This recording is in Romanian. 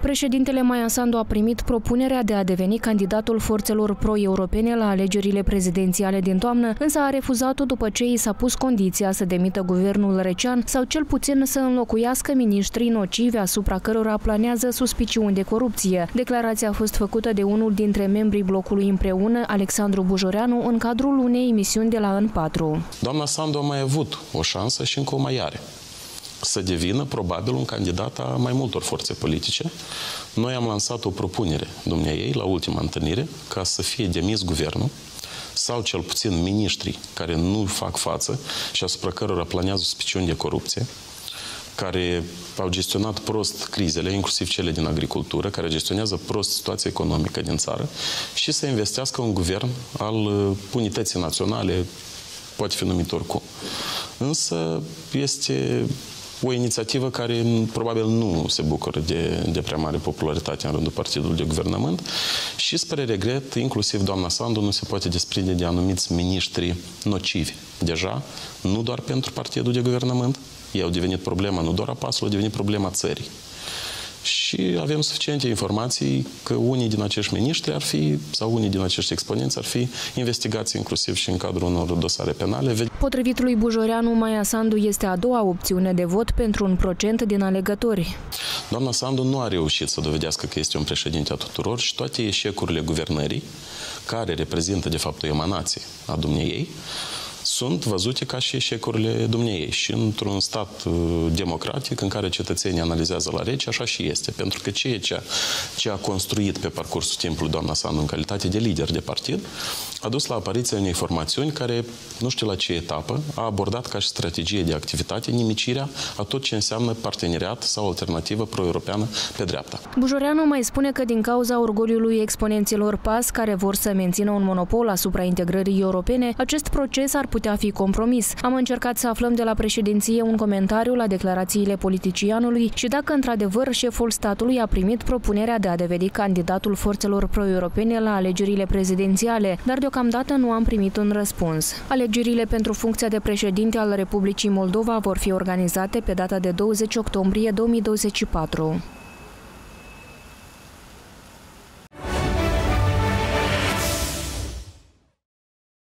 Președintele Maia Sandu a primit propunerea de a deveni candidatul forțelor pro-europene la alegerile prezidențiale din toamnă, însă a refuzat-o după ce i s-a pus condiția să demită guvernul Recean sau cel puțin să înlocuiască miniștrii nocivi asupra cărora planează suspiciuni de corupție. Declarația a fost făcută de unul dintre membrii blocului Împreună, Alexandru Bujoreanu, în cadrul unei emisiuni de la N4. Doamna Sandu a mai avut o șansă și încă o mai are să devină probabil un candidat a mai multor forțe politice. Noi am lansat o propunere dumneaei la ultima întâlnire ca să fie demis guvernul sau cel puțin miniștrii care nu fac față și asupra cărora planează suspiciuni de corupție, care au gestionat prost crizele, inclusiv cele din agricultură, care gestionează prost situația economică din țară și să investească un guvern al unității naționale, poate fi numit oricum. Însă este o inițiativă care probabil nu se bucură de prea mare popularitate în rândul partidului de guvernământ și, spre regret, inclusiv doamna Sandu nu se poate desprinde de anumiți miniștri nocivi. Deja, nu doar pentru partidul de guvernământ, ei au devenit problema nu doar a PAS-ului, au devenit problema țării. Și avem suficiente informații că unii din acești miniștri ar fi, sau unii din acești exponenți ar fi investigați inclusiv și în cadrul unor dosare penale. Potrivit lui Bujoreanu, Maia Sandu este a doua opțiune de vot pentru un procent din alegători. Doamna Sandu nu a reușit să dovedească că este un președinte a tuturor și toate eșecurile guvernării, care reprezintă de fapt o emanație a dumneiei, sunt văzute ca și eșecurile dumneiei. Și într-un stat democratic în care cetățenii analizează la rece, așa și este. Pentru că ceea ce a construit pe parcursul timpului doamna Sandu în calitate de lider de partid a dus la apariția unei formațiuni care, nu știu la ce etapă, a abordat ca și strategie de activitate nimicirea a tot ce înseamnă parteneriat sau alternativă pro-europeană pe dreapta. Bujoreanu mai spune că din cauza orgoliului exponenților PAS, care vor să mențină un monopol asupra integrării europene, acest proces ar putea fi compromis. Am încercat să aflăm de la președinție un comentariu la declarațiile politicianului și dacă într-adevăr șeful statului a primit propunerea de a deveni candidatul forțelor pro-europene la alegerile prezidențiale, dar deocamdată nu am primit un răspuns. Alegerile pentru funcția de președinte al Republicii Moldova vor fi organizate pe data de 20 octombrie 2024.